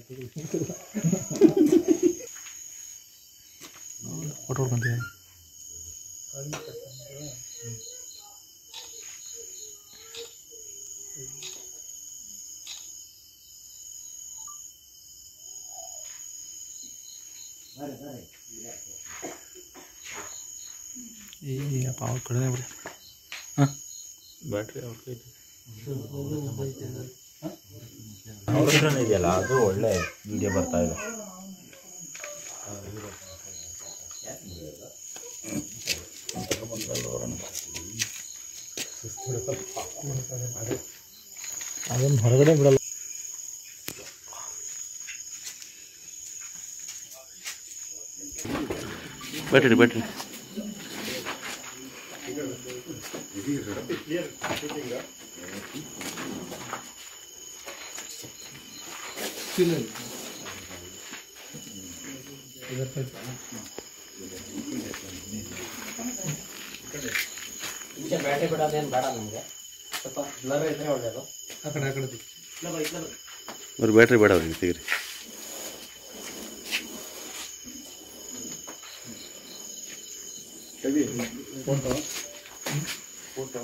Photo ಹೊಡ್ಕೊಂತೀಯ? ಈ ಅಪ್ಪ ಅವ್ರ ಕಡೆ ಬಿಡಿ. ಹಾಂ ಬ್ಯಾಟ್ರಿ ಅವ್ರ ಕೈ ಅವ್ರ ಹತ್ರನೇ ಇದೆಯಲ್ಲ, ಅದು ಒಳ್ಳೆ ವಿಡಿಯೋ ಬರ್ತಾ ಇದೆ. ಅದನ್ನು ಹೊರಗಡೆ ಬಿಡಲ್ಲ. ಬ್ಯಾಟ್ರಿ ಬ್ಯಾಟ್ರಿ ಬ್ಯಾಟ್ರಿ ಬಿಡೋದೇನು ಬೇಡ ನಮಗೆ, ಸ್ವಲ್ಪ ಬ್ಲರ್ ಇದ್ರೆ ಒಳ್ಳೆಯದು. ಆ ಕಡೆ ಅವ್ರ ಬ್ಯಾಟ್ರಿ ಬೇಡ ಅವ್ರಿಗೆ ತೆಗೀರಿ. ಫೋಟೋ ಫೋಟೋ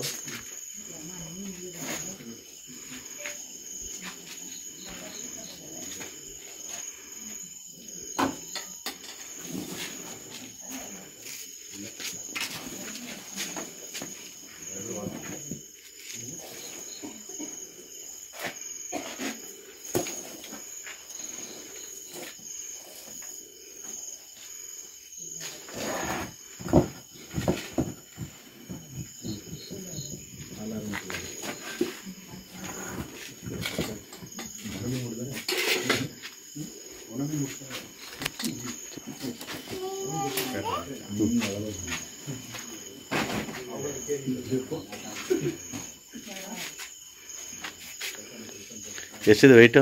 ಎಷ್ಟಿದೆ ವೆಯ್ಟು?